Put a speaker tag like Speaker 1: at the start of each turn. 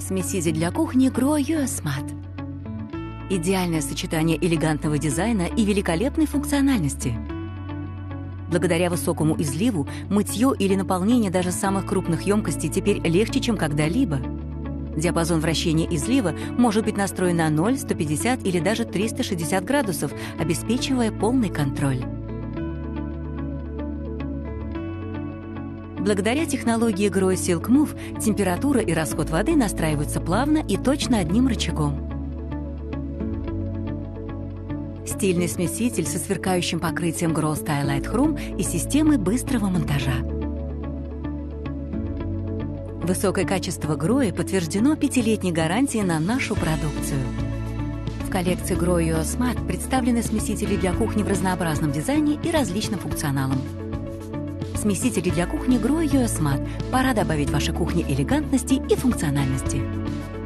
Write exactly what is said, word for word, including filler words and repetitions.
Speaker 1: Смеситель для кухни Grow Your Smart. Идеальное сочетание элегантного дизайна и великолепной функциональности. Благодаря высокому изливу мытье или наполнение даже самых крупных емкостей теперь легче, чем когда-либо. Диапазон вращения излива может быть настроен на ноль, сто пятьдесят или даже триста шестьдесят градусов, обеспечивая полный контроль. Благодаря технологии Grow Silk Move температура и расход воды настраиваются плавно и точно одним рычагом. Стильный смеситель со сверкающим покрытием Grow Stylight Chrome и системой быстрого монтажа. Высокое качество Grow подтверждено пятилетней гарантией на нашу продукцию. В коллекции Grow Your Smart представлены смесители для кухни в разнообразном дизайне и различным функционалом. Смесители для кухни Grow Your Smart. Пора добавить вашей кухне элегантности и функциональности.